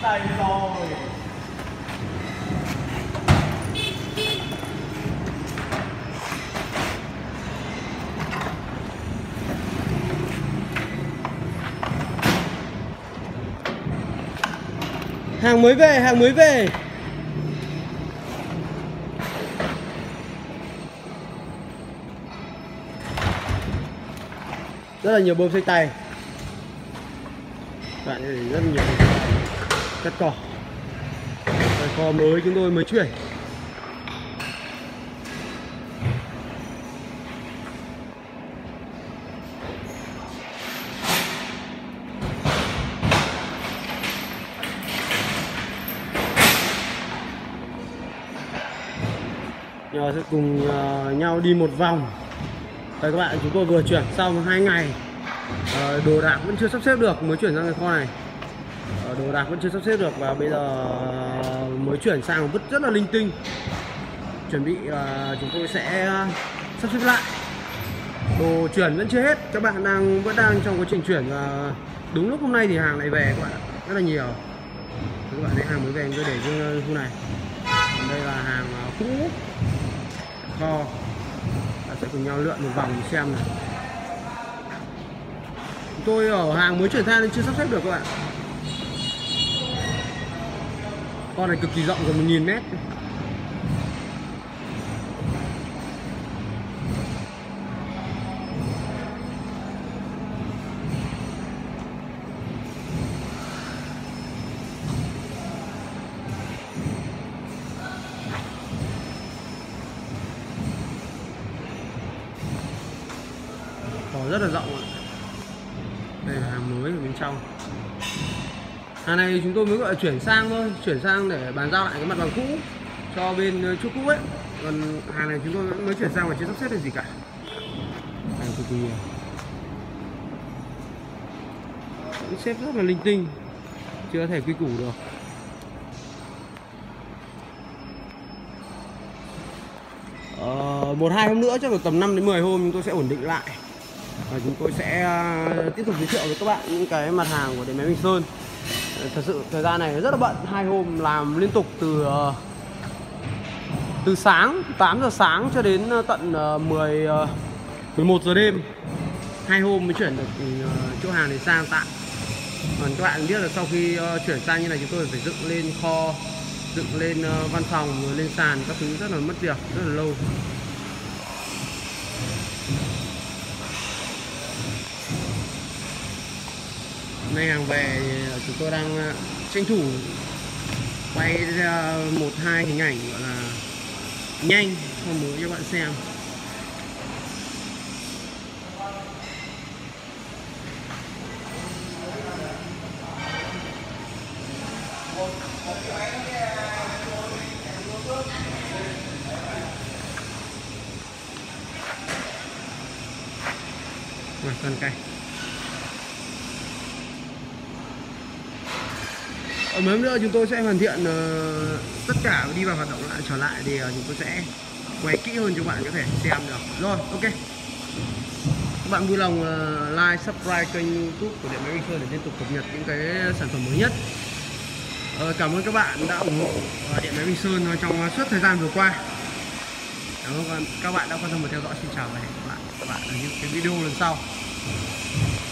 tay rồi. Hàng mới về, hàng mới về. Rất là nhiều bơm xay tay. Bạn thấy rất nhiều cắt cỏ. Kho mới chúng tôi mới chuyển. Giờ sẽ cùng nhau đi một vòng. Đây các bạn, chúng tôi vừa chuyển xong 2 ngày. Đồ đạc vẫn chưa sắp xếp được, mới chuyển sang cái kho này. Đồ đạc vẫn chưa sắp xếp được và bây giờ mới chuyển sang một vứt rất là linh tinh. Chuẩn bị chúng tôi sẽ sắp xếp lại. Đồ chuyển vẫn chưa hết, các bạn vẫn đang trong quá trình chuyển và đúng lúc hôm nay thì hàng lại về các bạn, rất là nhiều. Các bạn thấy hàng mới về tôi để trong khu này. Còn đây là hàng cũ kho. Ta sẽ cùng nhau lượn một vòng xem này. Tôi ở hàng mới chuyển sang nên chưa sắp xếp được các bạn. Con này cực kỳ rộng, gần 1000 mét. Rất là rộng. Đây là hàng mới ở bên trong. Hàng này chúng tôi mới gọi là chuyển sang thôi, chuyển sang để bàn giao lại cái mặt bằng cũ cho bên chỗ cũ ấy. Còn hàng này chúng tôi mới chuyển sang và chưa sắp xếp được gì cả. Hàng cực kỳ nhiều, xếp rất là linh tinh, chưa có thể quy củ được. Một hai hôm nữa, chắc là tầm 5 đến 10 hôm chúng tôi sẽ ổn định lại. Và chúng tôi sẽ tiếp tục giới thiệu với các bạn những cái mặt hàng của Điện Máy Bình Sơn. Thật sự thời gian này rất là bận, 2 hôm làm liên tục từ sáng 8 giờ sáng cho đến tận 11 giờ đêm. 2 hôm mới chuyển được chỗ hàng này sang tạm. Còn các bạn biết là sau khi chuyển sang như này chúng tôi phải dựng lên kho, dựng lên văn phòng, rồi lên sàn, các thứ rất là mất việc, rất là lâu. Hôm nay hàng về thì chúng tôi đang tranh thủ quay ra 1-2 hình ảnh gọi là nhanh không mới cho bạn xem. Cần cây. Ở mấy nữa chúng tôi sẽ hoàn thiện tất cả đi vào hoạt động lại trở lại thì chúng tôi sẽ quay kỹ hơn cho bạn có thể xem được. Rồi, ok. Các bạn vui lòng like, subscribe kênh YouTube của Điện Máy Bình Sơn để liên tục cập nhật những cái sản phẩm mới nhất. Cảm ơn các bạn đã ủng hộ Điện Máy Bình Sơn trong suốt thời gian vừa qua. Cảm ơn các bạn đã quan tâm và theo dõi. Xin chào và hẹn gặp lại các bạn ở những cái video lần sau.